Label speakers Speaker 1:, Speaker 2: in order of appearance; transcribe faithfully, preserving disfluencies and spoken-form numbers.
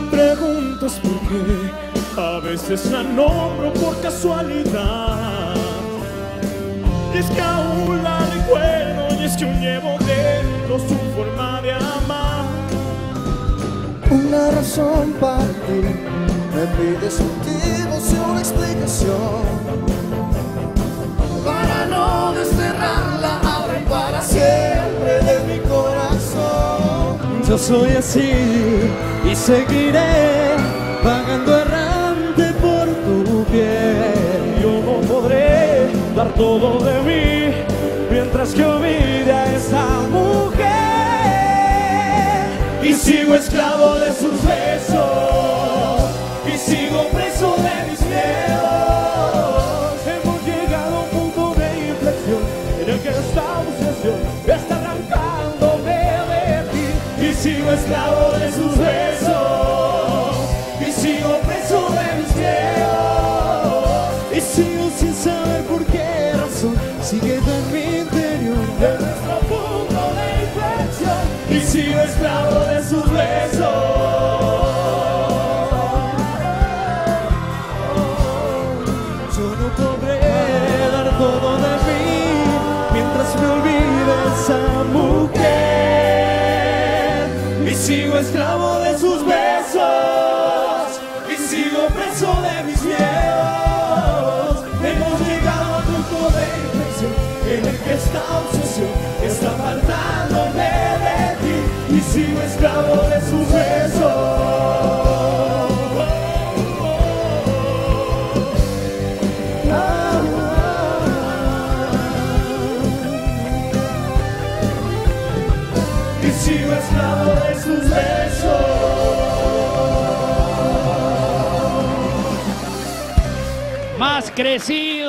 Speaker 1: preguntas por qué, a veces la nombro por casualidad. Y es que aún la recuerdo, y es que aún llevo dentro su forma de amar.
Speaker 2: Una razón para ti, me pides motivos y una explicación, para no desterrarla ahora y para siempre de mi corazón.
Speaker 1: Yo soy así y seguiré vagando errante por tu piel. Yo no podré dar todo de mí mientras que olvide a esa mujer. Y sigo esclavo de sus besos, y sigo preso de mis miedos. Hemos llegado a un punto de inflexión en el que esta obsesión está arrancándome de ti. Y sigo esclavo de sus besos, y sigo preso de mis miedos. Y sigo sin saber por qué razón sigue en mi interior de nuestro punto de inflexión. Y sigo esclavo de sus besos. Yo no podré dar todo de mí mientras me olvide esa mujer. Y sigo esclavo de sus besos, y sigo preso de mis miedos. Hemos llegado a un punto de inflexión en el que esta obsesión está apartándome de ti. Y sigo esclavo de sus besos. Y sigo esclavo de sus besos.
Speaker 3: Más crecido.